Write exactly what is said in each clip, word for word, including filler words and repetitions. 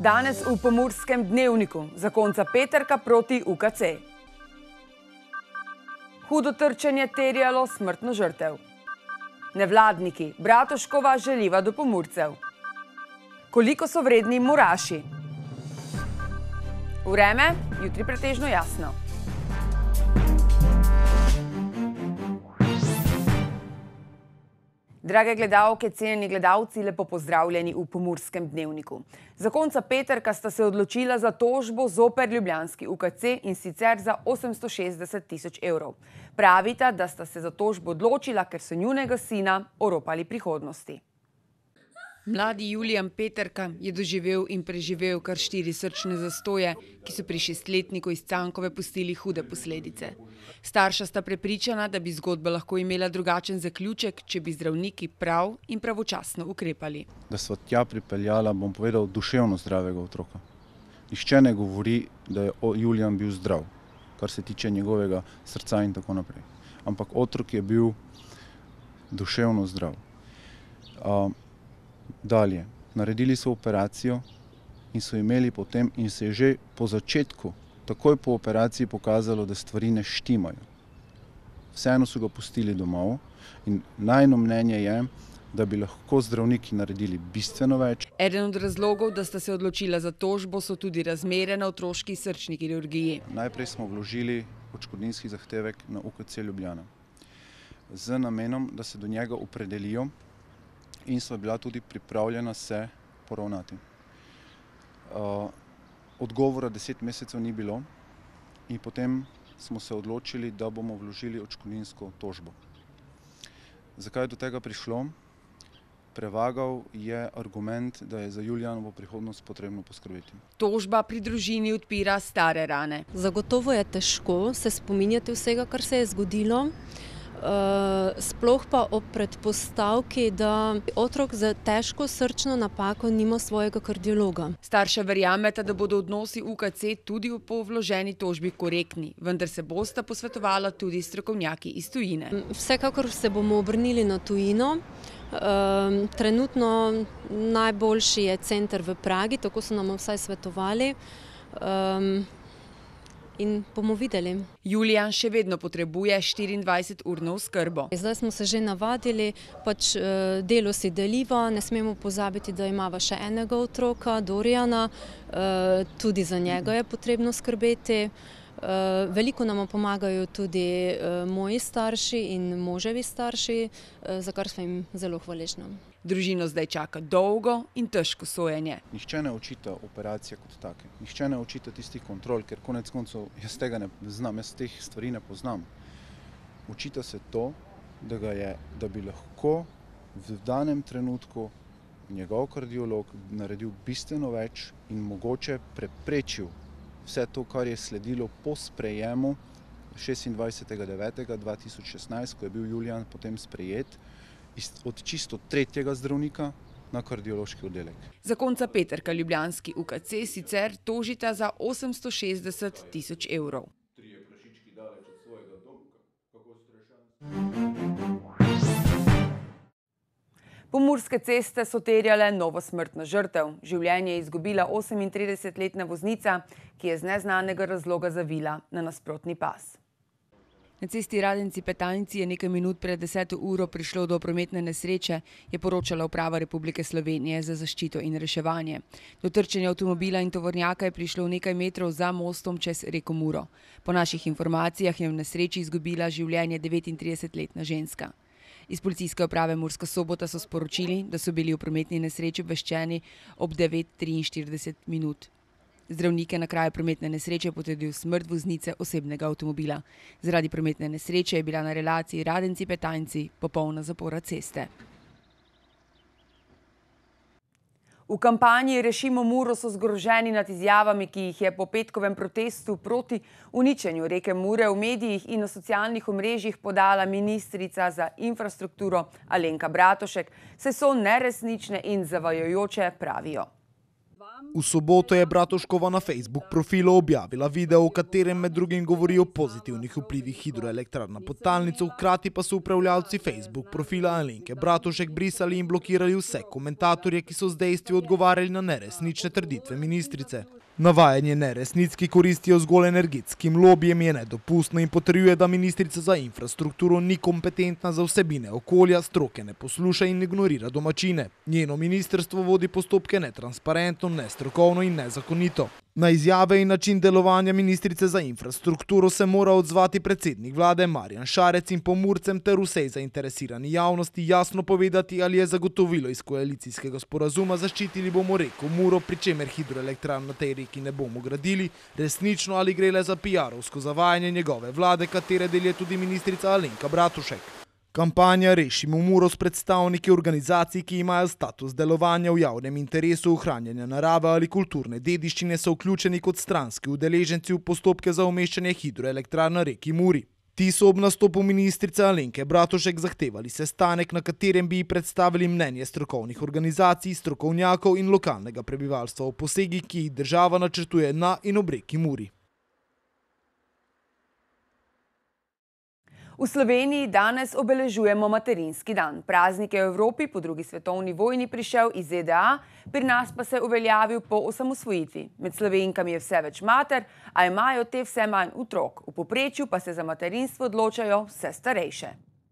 Danes v Pomurskem dnevniku zakonca Peterka proti U K C. Hudo trčenje terjalo smrtno žrtev. Nevladniki, Bratuškova želiva do Pomurcev. Koliko so vredni Muraši? Vreme, jutri pretežno jasno. Drage gledalke, cenjeni gledalci, lepo pozdravljeni v Pomurskem dnevniku. Zakonca Peterka sta se odločila za tožbo zoper ljubljanski U K C in sicer za osemsto šestdeset tisoč evrov. Pravita, da sta se za tožbo odločila, ker so njunega sina oropali prihodnosti. Mladi Julijan Peterka je doživel in preživel kar štiri srčne zastoje, ki so pri šestletniku iz Cankove pustili hude posledice. Starša sta prepričana, da bi zgodba lahko imela drugačen zaključek, če bi zdravniki prav in pravočasno ukrepali. Da sva tja pripeljala, bom povedal, duševno zdravega otroka. Nihče ne govori, da je Julijan bil zdrav, kar se tiče njegovega srca in tako naprej. Ampak otrok je bil duševno zdrav. Uh, Dalje, naredili so operacijo in so imeli potem in se je že po začetku, takoj po operaciji pokazalo, da stvari ne štimajo. Vseeno so ga pustili domov in najino mnenje je, da bi lahko zdravniki naredili bistveno več. Eden od razlogov, da sta se odločila za tožbo, so tudi razmere na otroški srčni kirurgiji. Najprej smo vložili odškodninski zahtevek na U K C Ljubljana z namenom, da se do njega opredelijo in so bila tudi pripravljena se poravnati. Uh, odgovora deset mesecev ni bilo in potem smo se odločili, da bomo vložili odškodninsko tožbo. Zakaj je do tega prišlo? Prevagal je argument, da je za Julijanovo prihodnost potrebno poskrbeti. Tožba pri družini odpira stare rane. Zagotovo je težko se spominjati vsega, kar se je zgodilo. Uh, sploh pa ob predpostavki, da otrok za težko srčno napako nima svojega kardiologa. Starša verjameta, da bodo odnosi U K C tudi po vloženi tožbi korektni, vendar se bosta posvetovala tudi strokovnjaki iz tujine. Vsekakor se bomo obrnili na tujino. Uh, trenutno najboljši je center v Pragi, tako so nam vsaj svetovali. Um, In bomo videli. Julijan še vedno potrebuje štiriindvajseturno oskrbo. Zdaj smo se že navadili, pač delo si deliva, ne smemo pozabiti, da imava še enega otroka, Dorijana, tudi za njega je potrebno skrbeti. Veliko nam pomagajo tudi moji starši in moževi starši, za kar sem jim zelo hvaležna. Družino zdaj čaka dolgo in težko sojenje. Nihče ne očita operacije kot take. Nihče ne očita tistih kontrol, ker konec koncev jaz tega ne znam, jaz teh stvari ne poznam. Očita se to, da, ga je, da bi lahko v danem trenutku njegov kardiolog naredil bistveno več in mogoče preprečil vse to, kar je sledilo po sprejemu šestindvajsetega devetega dva tisoč šestnajst, ko je bil Julijan potem sprejet od čisto tretjega zdravnika na kardiološki oddelek. Zakonca Peterka ljubljanski U K C sicer tožita za osemsto šestdeset tisoč evrov. Pomurske ceste so terjale novo smrtno žrtev. Življenje je izgubila osemintridesetletna voznica, ki je z neznanega razloga zavila na nasprotni pas. Na cesti Radenci-Petanjci je nekaj minut pred deseto uro prišlo do prometne nesreče, je poročala Uprava Republike Slovenije za zaščito in reševanje. Do trčenja avtomobila in tovornjaka je prišlo nekaj metrov za mostom čez reko Muro. Po naših informacijah je v nesreči izgubila življenje devetintridesetletna ženska. Iz Policijske uprave Murska Sobota so sporočili, da so bili v prometni nesreči obveščeni ob devet triinštirideset minut. Zdravnike na kraju prometne nesreče je potrdil smrt voznice osebnega avtomobila. Zaradi prometne nesreče je bila na relaciji Radenci-Petanjci popolna zapora ceste. V kampanji Rešimo Muro so zgroženi nad izjavami, ki jih je po petkovem protestu proti uničenju reke Mure v medijih in na socialnih omrežjih podala ministrica za infrastrukturo Alenka Bratušek, saj so neresnične in zavajajoče, pravijo. Vam V soboto je Bratuškova na Facebook profilu objavila video, v katerem med drugim govori o pozitivnih vplivih hidroelektrarn na podtalnico, hkrati pa so upravljavci Facebook profila Alenke Bratušek brisali in blokirali vse komentatorje, ki so z dejstvi odgovarjali na neresnične trditve ministrice. Navajanje neresnic, ki koristijo zgolj energetskim lobijem, je nedopustno in potrjuje, da ministrica za infrastrukturo ni kompetentna za vsebine okolja, stroke ne posluša in ignorira domačine. Njeno ministrstvo vodi postopke netransparentno, nestrokovno in nezakonito. Na izjave in način delovanja ministrice za infrastrukturo se mora odzvati predsednik vlade Marjan Šarec in Pomurcem ter vsej zainteresirani javnosti jasno povedati, ali je zagotovilo iz koalicijskega sporazuma zaščitili bomo reko Muro, pri čemer hidroelektrarn na tej reki ne bomo gradili, resnično ali gre le za piarovsko zavajanje njegove vlade, katere del je tudi ministrica Alenka Bratušek. Kampanja Rešimo Muro s predstavniki organizacij, ki imajo status delovanja v javnem interesu ohranjanja narave ali kulturne dediščine, so vključeni kot stranski udeleženci v postopke za umeščanje hidroelektrarn na reki Muri. Ti so ob nastopu ministrice Alenke Bratušek zahtevali sestanek, na katerem bi ji predstavili mnenje strokovnih organizacij, strokovnjakov in lokalnega prebivalstva o posegih, ki jih država načrtuje na in ob reki Muri. V Sloveniji danes obeležujemo materinski dan. Praznik je v Evropi po drugi svetovni vojni prišel iz Z D A, pri nas pa se je uveljavil po osamosvojitvi. Med Slovenkami je vse več mater, a imajo te vse manj otrok. V povprečju pa se za materinstvo odločajo vse starejše.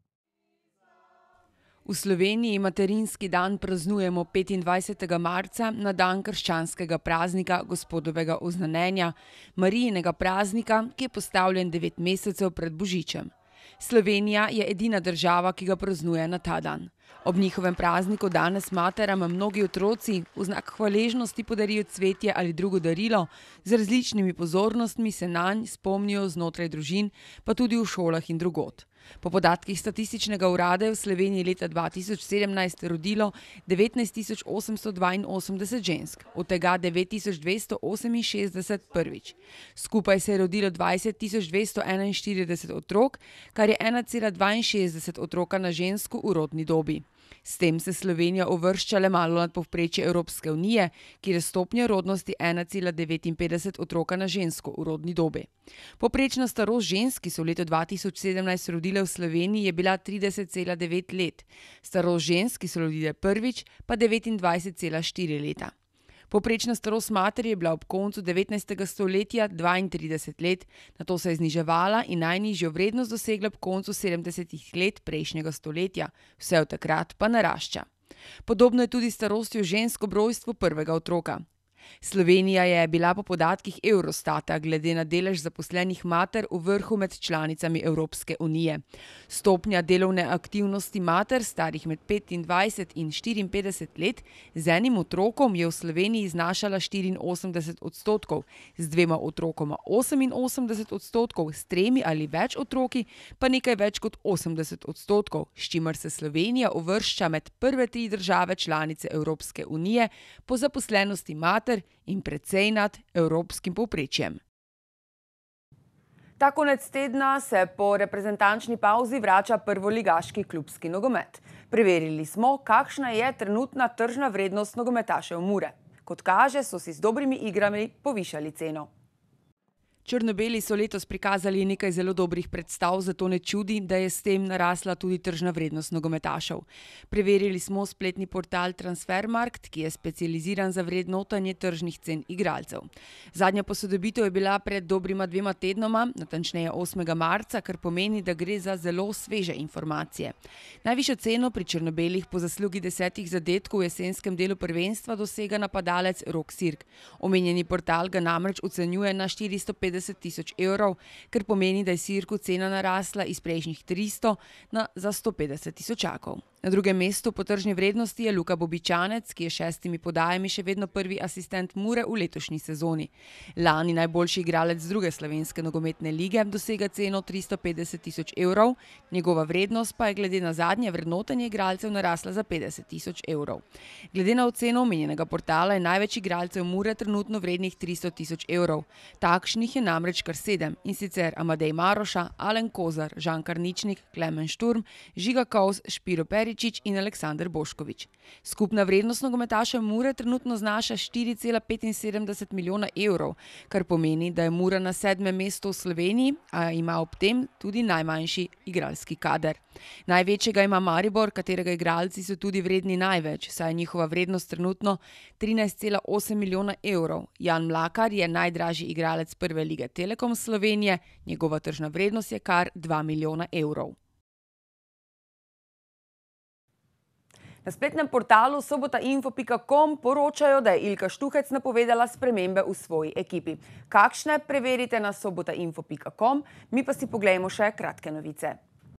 V Sloveniji materinski dan praznujemo petindvajsetega marca na dan krščanskega praznika Gospodovega oznanjenja, Marijinega praznika, ki je postavljen devet mesecev pred Božičem. Slovenija je edina država, ki ga praznuje na ta dan. Ob njihovem prazniku danes materam mnogi otroci v znak hvaležnosti podarijo cvetje ali drugo darilo, z različnimi pozornostmi se nanj spomnijo znotraj družin, pa tudi v šolah in drugod. Po podatkih Statističnega urada je v Sloveniji leta dva tisoč sedemnajst rodilo devetnajst tisoč osemsto dvainosemdeset žensk, od tega devet tisoč dvesto oseminšestdeset prvič. Skupaj se je rodilo dvajset tisoč dvesto enainštirideset otrok, kar je ena cela dvainšestdeset otroka na žensko v rodni dobi. S tem se Slovenija uvršča le malo nad povprečje Evropske unije, kjer je stopnja rodnosti ena cela devetinpetdeset otroka na žensko v rodni dobi. Povprečna starost žensk, ki so v letu dva tisoč sedemnajst rodile v Sloveniji, je bila trideset cela devet let. Starost žensk, ki so rodile prvič, pa devetindvajset cela štiri leta. Povprečna starost materi je bila ob koncu devetnajstega stoletja dvaintrideset let, nato se je zniževala in najnižjo vrednost dosegla ob koncu sedemdesetih let prejšnjega stoletja, vse od takrat pa narašča. Podobno je tudi starostjo žensk ob rojstvu prvega otroka. Slovenija je bila po podatkih Eurostata glede na delež zaposlenih mater v vrhu med članicami Evropske unije. Stopnja delovne aktivnosti mater starih med petindvajset in štiriinpetdeset let z enim otrokom je v Sloveniji znašala štiriinosemdeset odstotkov, z dvema otrokoma oseminosemdeset odstotkov, s tremi ali več otroki pa nekaj več kot osemdeset odstotkov, s čimer se Slovenija uvršča med prve tri države članice Evropske unije po zaposlenosti mater in precej nad evropskim povprečjem. Ta konec tedna se po reprezentančni pavzi vrača prvoligaški klubski nogomet. Preverili smo, kakšna je trenutna tržna vrednost nogometašev Mure. Kot kaže, so si z dobrimi igrami povišali ceno. Črno-beli so letos prikazali nekaj zelo dobrih predstav, zato ne čudi, da je s tem narasla tudi tržna vrednost nogometašev. Preverili smo spletni portal Transfermarkt, ki je specializiran za vrednotanje tržnih cen igralcev. Zadnja posodobitev je bila pred dobrima dvema tednoma, natančneje osmega marca, kar pomeni, da gre za zelo sveže informacije. Najvišjo ceno pri črno-belih po zaslugi desetih zadetkov v jesenskem delu prvenstva dosega napadalec Rok Sirk. Omenjeni portal ga namreč ocenjuje na štiristo petdeset tisoč evrov, kar pomeni, da je Sirku cena narasla iz prejšnjih tristo na za sto petdeset tisočakov. Na drugem mestu po tržni vrednosti je Luka Bobičanec, ki je šestimi podajami še vedno prvi asistent Mure v letošnji sezoni. Lani najboljši igralec druge slovenske nogometne lige dosega ceno tristo petdeset tisoč evrov, njegova vrednost pa je glede na zadnje vrednotenje igralcev narasla za petdeset tisoč evrov. Glede na oceno omenjenega portala je največ igralcev Mure trenutno vrednih tristo tisoč evrov. Takšnih je namreč kar sedem, in sicer Amadej Maroša, Alen Kozar, Žan Karničnik, Klemen Šturm, Žiga Kovs, Špiro Perič Peričič in Aleksander Bošković. Skupna vrednost nogometašev Mure trenutno znaša štiri cela petinsedemdeset milijona evrov, kar pomeni, da je Mura na sedmem mestu v Sloveniji, a ima ob tem tudi najmanjši igralski kader. Največjega ima Maribor, katerega igralci so tudi vredni največ, saj je njihova vrednost trenutno trinajst cela osem milijona evrov. Jan Mlakar je najdražji igralec prve lige Telekom Slovenije, njegova tržna vrednost je kar dva milijona evrov. Na spletnem portalu sobota info pika com poročajo, da je Ilka Štuhec napovedala spremembe v svoji ekipi. Kakšne, preverite na sobota info pika com, mi pa si poglejmo še kratke novice.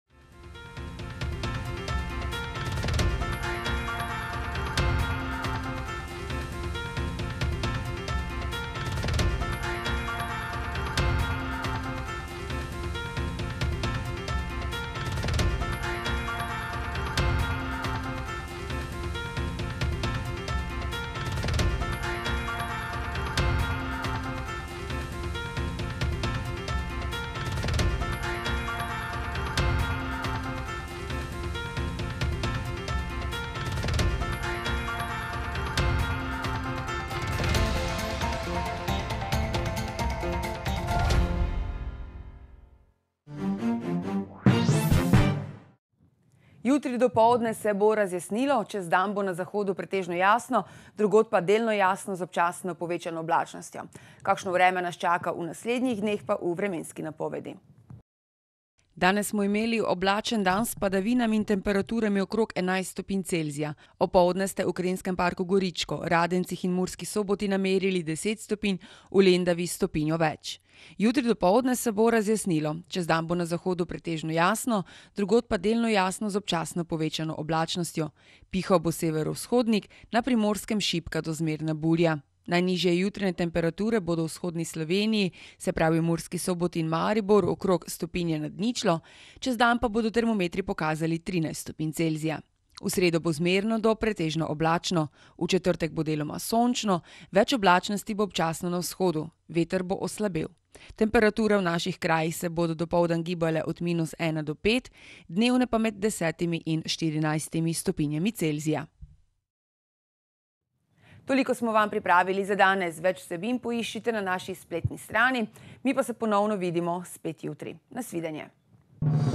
Jutri dopoldne se bo razjasnilo, čez dan bo na zahodu pretežno jasno, drugod pa delno jasno z občasno povečano oblačnostjo. Kakšno vreme nas čaka v naslednjih dneh pa v vremenski napovedi. Danes smo imeli oblačen dan s padavinami in temperaturami okrog enajst stopinj Celzija. Opoldne ste v Krenskem parku Goričko, Radencih in Murski Soboti namerili deset stopinj, v Lendavi stopinjo več. Jutri dopoldne se bo razjasnilo, čez dan bo na zahodu pretežno jasno, drugod pa delno jasno z občasno povečano oblačnostjo. Pihal bo severovzhodnik, na Primorskem šibka do zmerna burja. Najnižje jutranje temperature bodo v vzhodni Sloveniji, se pravi v Murski Soboti in Maribor, okrog stopinje nad ničlo, čez dan pa bodo termometri pokazali trinajst stopinj Celzija. V sredo bo zmerno do pretežno oblačno, v četrtek bo deloma sončno, več oblačnosti bo občasno na vzhodu, veter bo oslabel. Temperature v naših krajih se bodo dopoldan gibale od minus ena do pet, dnevne pa med desetimi in štirinajstimi stopinjami Celzija. Toliko smo vam pripravili za danes, več vsebin poiščite na naši spletni strani, mi pa se ponovno vidimo spet jutri. Nasvidenje.